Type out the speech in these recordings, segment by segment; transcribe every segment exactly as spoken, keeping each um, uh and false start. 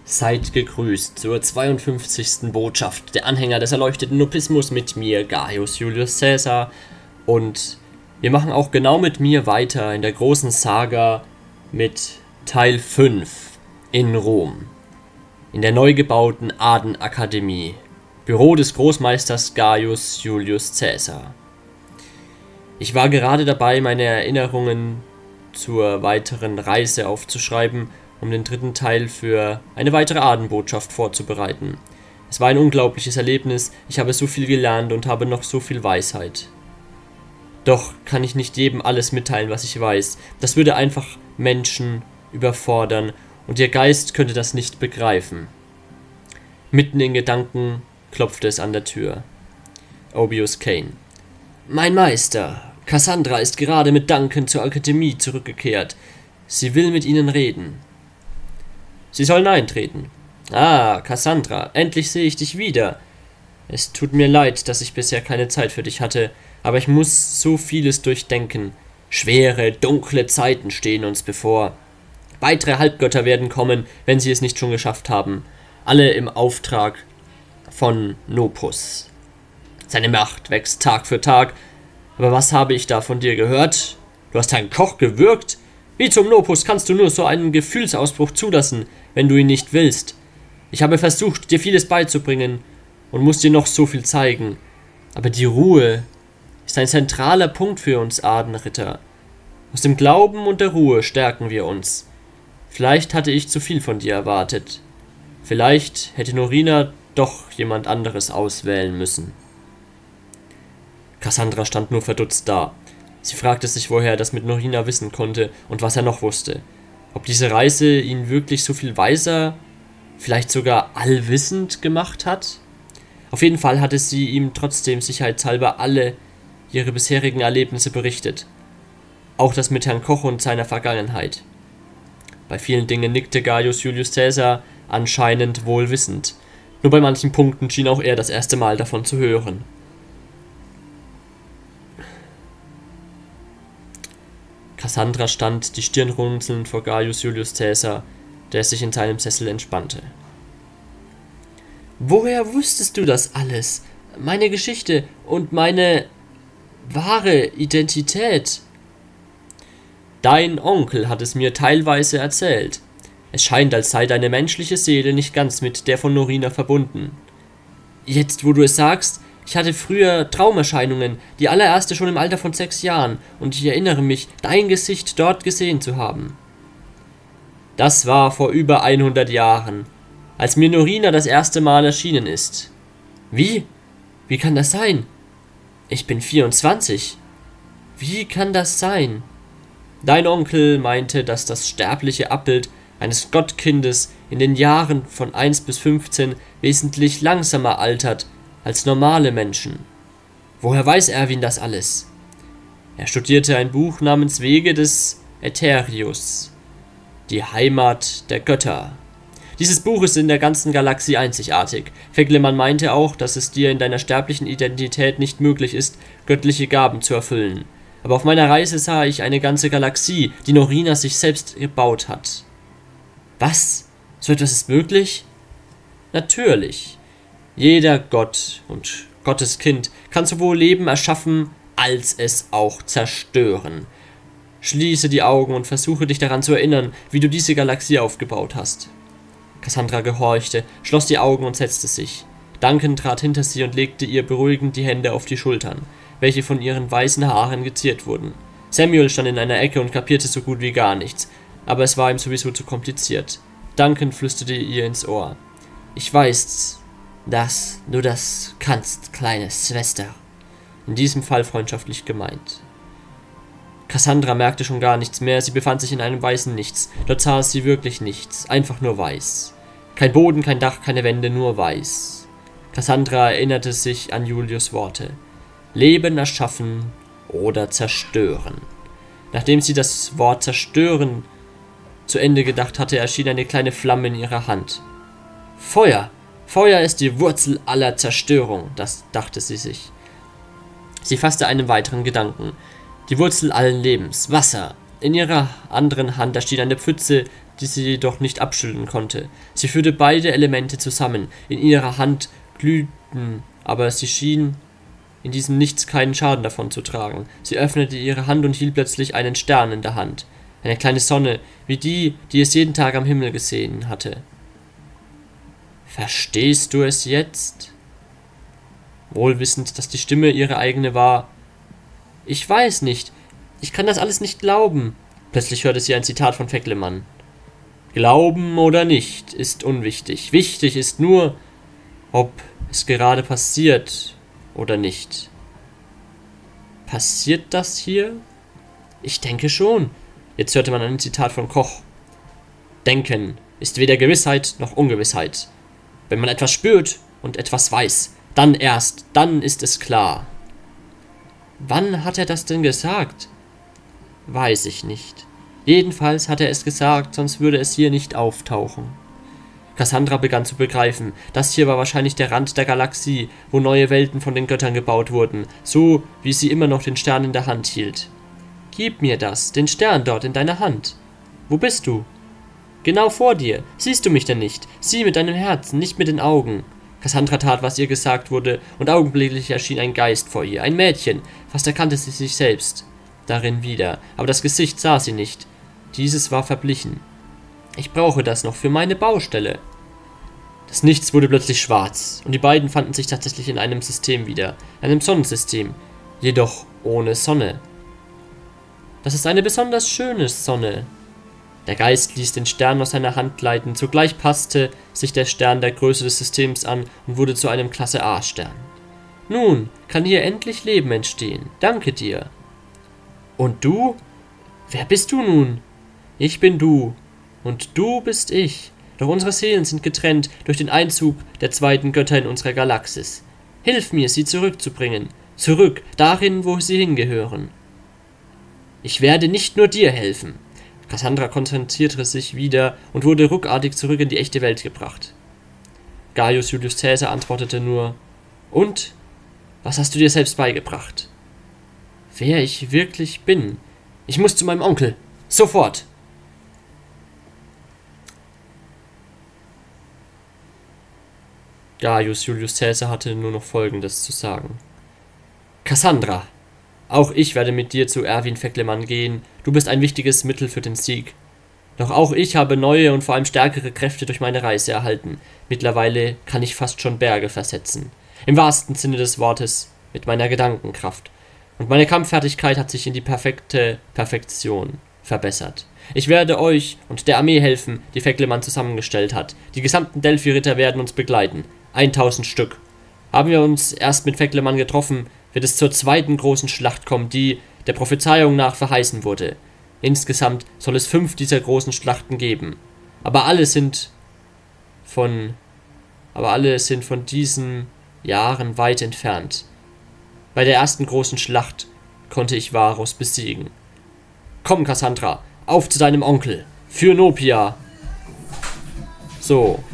Seid gegrüßt zur zweiundfünfzigsten Botschaft der Anhänger des erleuchteten Nopismus mit mir, Gaius Julius Caesar. Und wir machen auch genau mit mir weiter in der großen Saga mit Teil fünf in Rom. In der neu gebauten Adenakademie, Büro des Großmeisters Gaius Julius Caesar. Ich war gerade dabei, meine Erinnerungen zur weiteren Reise aufzuschreiben, um den dritten Teil für eine weitere Adenbotschaft vorzubereiten. Es war ein unglaubliches Erlebnis, ich habe so viel gelernt und habe noch so viel Weisheit. Doch kann ich nicht jedem alles mitteilen, was ich weiß. Das würde einfach Menschen überfordern und ihr Geist könnte das nicht begreifen. Mitten in Gedanken klopfte es an der Tür. Obius Kane. Mein Meister, Cassandra ist gerade mit Danken zur Akademie zurückgekehrt. Sie will mit Ihnen reden. Sie sollen eintreten. Ah, Cassandra, endlich sehe ich dich wieder. Es tut mir leid, dass ich bisher keine Zeit für dich hatte, aber ich muss so vieles durchdenken. Schwere, dunkle Zeiten stehen uns bevor. Weitere Halbgötter werden kommen, wenn sie es nicht schon geschafft haben. Alle im Auftrag von Nopus. Seine Macht wächst Tag für Tag. Aber was habe ich da von dir gehört? Du hast einen Koch gewürgt? Wie zum Nopus kannst du nur so einen Gefühlsausbruch zulassen, wenn du ihn nicht willst? Ich habe versucht, dir vieles beizubringen und muss dir noch so viel zeigen. Aber die Ruhe ist ein zentraler Punkt für uns Adenritter. Aus dem Glauben und der Ruhe stärken wir uns. Vielleicht hatte ich zu viel von dir erwartet. Vielleicht hätte Norina doch jemand anderes auswählen müssen. Cassandra stand nur verdutzt da. Sie fragte sich, woher er das mit Norina wissen konnte und was er noch wusste. Ob diese Reise ihn wirklich so viel weiser, vielleicht sogar allwissend gemacht hat? Auf jeden Fall hatte sie ihm trotzdem sicherheitshalber alle ihre bisherigen Erlebnisse berichtet. Auch das mit Herrn Koch und seiner Vergangenheit. Bei vielen Dingen nickte Gaius Julius Caesar anscheinend wohlwissend. Nur bei manchen Punkten schien auch er das erste Mal davon zu hören. Cassandra stand, die Stirn runzelnd vor Gaius Julius Caesar, der sich in seinem Sessel entspannte. Woher wusstest du das alles? Meine Geschichte und meine wahre Identität? Dein Onkel hat es mir teilweise erzählt. Es scheint, als sei deine menschliche Seele nicht ganz mit der von Norina verbunden. Jetzt, wo du es sagst, ich hatte früher Traumerscheinungen, die allererste schon im Alter von sechs Jahren, und ich erinnere mich, dein Gesicht dort gesehen zu haben. Das war vor über hundert Jahren, als mir Norina das erste Mal erschienen ist. Wie? Wie kann das sein? Ich bin vierundzwanzig. Wie kann das sein? Dein Onkel meinte, dass das sterbliche Abbild eines Gottkindes in den Jahren von eins bis fünfzehn wesentlich langsamer altert als normale Menschen. Woher weiß Erwin das alles? Er studierte ein Buch namens Wege des Aetherius, die Heimat der Götter. Dieses Buch ist in der ganzen Galaxie einzigartig. Fegleman meinte auch, dass es dir in deiner sterblichen Identität nicht möglich ist, göttliche Gaben zu erfüllen. Aber auf meiner Reise sah ich eine ganze Galaxie, die Norina sich selbst gebaut hat. Was? So etwas ist möglich? Natürlich. Jeder Gott und Gottes Kind kann sowohl Leben erschaffen, als es auch zerstören. Schließe die Augen und versuche dich daran zu erinnern, wie du diese Galaxie aufgebaut hast. Cassandra gehorchte, schloss die Augen und setzte sich. Duncan trat hinter sie und legte ihr beruhigend die Hände auf die Schultern, welche von ihren weißen Haaren geziert wurden. Samuel stand in einer Ecke und kapierte so gut wie gar nichts, aber es war ihm sowieso zu kompliziert. Duncan flüsterte ihr ins Ohr. Ich weiß, dass du das kannst, kleine Schwester. In diesem Fall freundschaftlich gemeint. Cassandra merkte schon gar nichts mehr, sie befand sich in einem weißen Nichts. Dort sah sie wirklich nichts, einfach nur weiß. Kein Boden, kein Dach, keine Wände, nur weiß. Cassandra erinnerte sich an Julius' Worte. Leben erschaffen oder zerstören. Nachdem sie das Wort zerstören zu Ende gedacht hatte, erschien eine kleine Flamme in ihrer Hand. Feuer! Feuer ist die Wurzel aller Zerstörung, das dachte sie sich. Sie fasste einen weiteren Gedanken. Die Wurzel allen Lebens, Wasser. In ihrer anderen Hand erschien eine Pfütze, die sie jedoch nicht abschütteln konnte. Sie führte beide Elemente zusammen. In ihrer Hand glühten, aber sie schien in diesem Nichts keinen Schaden davon zu tragen. Sie öffnete ihre Hand und hielt plötzlich einen Stern in der Hand. Eine kleine Sonne, wie die, die es jeden Tag am Himmel gesehen hatte. »Verstehst du es jetzt?« Wohl wissend, dass die Stimme ihre eigene war. »Ich weiß nicht. Ich kann das alles nicht glauben.« Plötzlich hörte sie ein Zitat von Feklemann. »Glauben oder nicht, ist unwichtig. Wichtig ist nur, ob es gerade passiert oder nicht.« Passiert das hier? Ich denke schon. Jetzt hörte man ein Zitat von Koch. Denken ist weder Gewissheit noch Ungewissheit. Wenn man etwas spürt und etwas weiß, dann erst, dann ist es klar. Wann hat er das denn gesagt? Weiß ich nicht. Jedenfalls hat er es gesagt, sonst würde es hier nicht auftauchen. Cassandra begann zu begreifen, das hier war wahrscheinlich der Rand der Galaxie, wo neue Welten von den Göttern gebaut wurden, so wie sie immer noch den Stern in der Hand hielt. »Gib mir das, den Stern dort in deiner Hand. Wo bist du?« »Genau vor dir. Siehst du mich denn nicht? Sieh mit deinem Herzen, nicht mit den Augen.« Cassandra tat, was ihr gesagt wurde, und augenblicklich erschien ein Geist vor ihr, ein Mädchen. Fast erkannte sie sich selbst darin wieder, aber das Gesicht sah sie nicht. Dieses war verblichen. »Ich brauche das noch für meine Baustelle.« Das Nichts wurde plötzlich schwarz, und die beiden fanden sich tatsächlich in einem System wieder, einem Sonnensystem, jedoch ohne Sonne. »Das ist eine besonders schöne Sonne.« Der Geist ließ den Stern aus seiner Hand gleiten, zugleich passte sich der Stern der Größe des Systems an und wurde zu einem Klasse-A-Stern. »Nun kann hier endlich Leben entstehen. Danke dir.« »Und du? Wer bist du nun?« »Ich bin du. Und du bist ich. Doch unsere Seelen sind getrennt durch den Einzug der zweiten Götter in unserer Galaxis. Hilf mir, sie zurückzubringen. Zurück, dahin, wo sie hingehören.« »Ich werde nicht nur dir helfen.« Cassandra konzentrierte sich wieder und wurde ruckartig zurück in die echte Welt gebracht. Gaius Julius Caesar antwortete nur: »Und? Was hast du dir selbst beigebracht?« »Wer ich wirklich bin. Ich muss zu meinem Onkel. Sofort!« Gaius Julius Caesar hatte nur noch Folgendes zu sagen. »Cassandra, auch ich werde mit dir zu Erwin Feklemann gehen. Du bist ein wichtiges Mittel für den Sieg. Doch auch ich habe neue und vor allem stärkere Kräfte durch meine Reise erhalten. Mittlerweile kann ich fast schon Berge versetzen. Im wahrsten Sinne des Wortes, mit meiner Gedankenkraft. Und meine Kampffertigkeit hat sich in die perfekte Perfektion verbessert. Ich werde euch und der Armee helfen, die Feklemann zusammengestellt hat. Die gesamten Delphi-Ritter werden uns begleiten. Eintausend Stück. Haben wir uns erst mit Feklemann getroffen, wird es zur zweiten großen Schlacht kommen, die der Prophezeiung nach verheißen wurde. Insgesamt soll es fünf dieser großen Schlachten geben. Aber alle sind von, aber alle sind von diesen Jahren weit entfernt. Bei der ersten großen Schlacht konnte ich Varus besiegen. Komm, Cassandra, auf zu deinem Onkel. Für Nopia. So.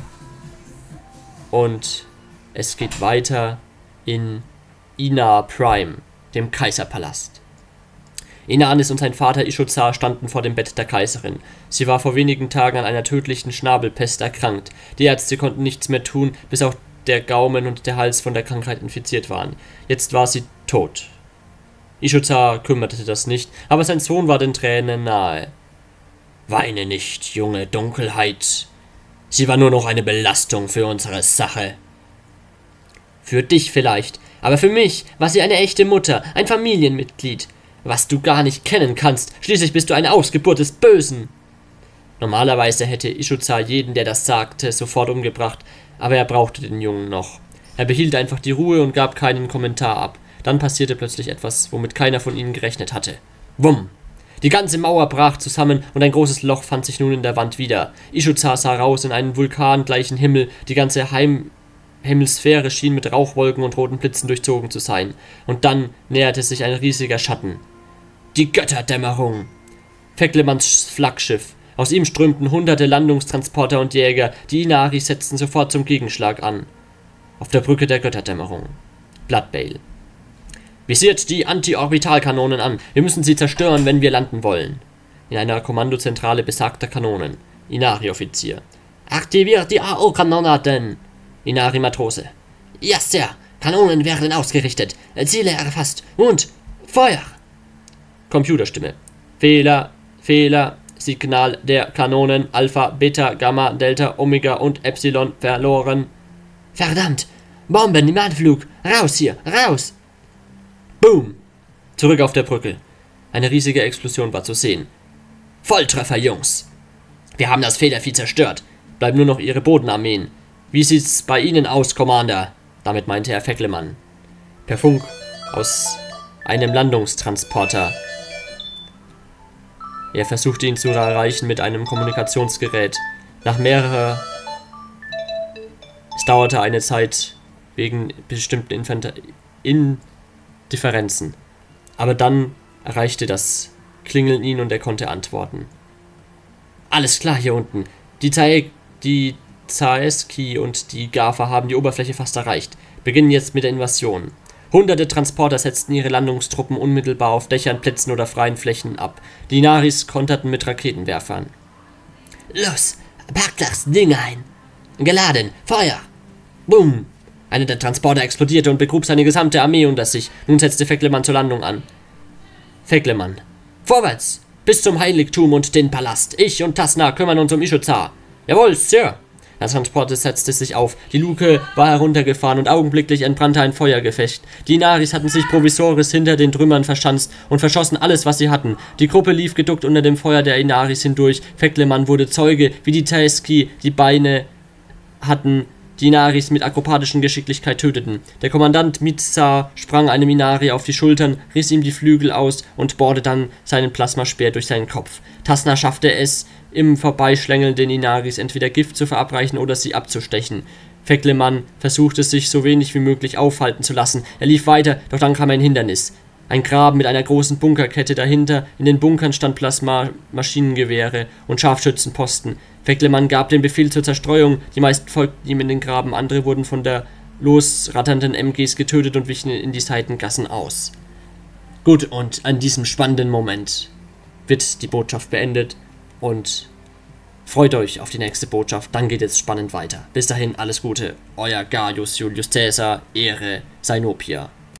Und es geht weiter in Ina Prime, dem Kaiserpalast. Inanis und sein Vater Ishuzar standen vor dem Bett der Kaiserin. Sie war vor wenigen Tagen an einer tödlichen Schnabelpest erkrankt. Die Ärzte konnten nichts mehr tun, bis auch der Gaumen und der Hals von der Krankheit infiziert waren. Jetzt war sie tot. Ishuzar kümmerte das nicht, aber sein Sohn war den Tränen nahe. »Weine nicht, junge Dunkelheit. Sie war nur noch eine Belastung für unsere Sache.« »Für dich vielleicht, aber für mich war sie eine echte Mutter, ein Familienmitglied, was du gar nicht kennen kannst. Schließlich bist du eine Ausgeburt des Bösen.« Normalerweise hätte Ishuzar jeden, der das sagte, sofort umgebracht, aber er brauchte den Jungen noch. Er behielt einfach die Ruhe und gab keinen Kommentar ab. Dann passierte plötzlich etwas, womit keiner von ihnen gerechnet hatte. Wumm! Die ganze Mauer brach zusammen und ein großes Loch fand sich nun in der Wand wieder. Ishuzar sah raus in einen vulkangleichen Himmel, die ganze Heim Hemisphäre schien mit Rauchwolken und roten Blitzen durchzogen zu sein. Und dann näherte sich ein riesiger Schatten. Die Götterdämmerung! Feklemanns Flaggschiff. Aus ihm strömten hunderte Landungstransporter und Jäger, die Inari setzten sofort zum Gegenschlag an. Auf der Brücke der Götterdämmerung. Bloodbale. Visiert die Anti-Orbitalkanonen an. Wir müssen sie zerstören, wenn wir landen wollen. In einer Kommandozentrale besagter Kanonen. Inari-Offizier. Aktiviert die A O-Kanonaten! Inari-Matrose. Ja, Sir. Kanonen werden ausgerichtet. Ziele erfasst. Und Feuer! Computerstimme. Fehler, Fehler. Signal der Kanonen Alpha, Beta, Gamma, Delta, Omega und Epsilon verloren. Verdammt! Bomben im Anflug! Raus hier! Raus! Boom! Zurück auf der Brücke. Eine riesige Explosion war zu sehen. Volltreffer, Jungs! Wir haben das Federvieh zerstört. Bleiben nur noch ihre Bodenarmeen. Wie sieht's bei Ihnen aus, Commander? Damit meinte Herr Feklemann. Per Funk aus einem Landungstransporter. Er versuchte ihn zu erreichen mit einem Kommunikationsgerät. Nach mehrerer... Es dauerte eine Zeit wegen bestimmten Infant Indifferenzen. Aber dann erreichte das Klingeln ihn und er konnte antworten. Alles klar hier unten. Die, Tae die Zaeski und die Gafa haben die Oberfläche fast erreicht. Beginnen jetzt mit der Invasion. Hunderte Transporter setzten ihre Landungstruppen unmittelbar auf Dächern, Plätzen oder freien Flächen ab. Die Inaris konterten mit Raketenwerfern. Los, packt das Ding ein! Geladen, Feuer! Boom! Einer der Transporter explodierte und begrub seine gesamte Armee unter sich. Nun setzte Feklemann zur Landung an. Feklemann. Vorwärts! Bis zum Heiligtum und den Palast. Ich und Tasna kümmern uns um Ishuzar. Jawohl, Sir! Der Transporter setzte sich auf. Die Luke war heruntergefahren und augenblicklich entbrannte ein Feuergefecht. Die Inaris hatten sich provisorisch hinter den Trümmern verschanzt und verschossen alles, was sie hatten. Die Gruppe lief geduckt unter dem Feuer der Inaris hindurch. Feklemann wurde Zeuge, wie die Taeski die Beine hatten, die Inaris mit akrobatischer Geschicklichkeit töteten. Der Kommandant Mitsa sprang einem Inari auf die Schultern, riss ihm die Flügel aus und bohrte dann seinen Plasmaspeer durch seinen Kopf. Tasna schaffte es, im Vorbeischlängeln den Inaris entweder Gift zu verabreichen oder sie abzustechen. Feklemann versuchte sich so wenig wie möglich aufhalten zu lassen. Er lief weiter, doch dann kam ein Hindernis. Ein Graben mit einer großen Bunkerkette dahinter. In den Bunkern stand Plasma-Maschinengewehre und Scharfschützenposten. Feklemann gab den Befehl zur Zerstreuung. Die meisten folgten ihm in den Graben, andere wurden von der losratternden M Gs getötet und wichen in die Seitengassen aus. Gut, und an diesem spannenden Moment wird die Botschaft beendet und freut euch auf die nächste Botschaft, dann geht es spannend weiter. Bis dahin, alles Gute, euer Gaius Julius Caesar, Ehre, Sinopia.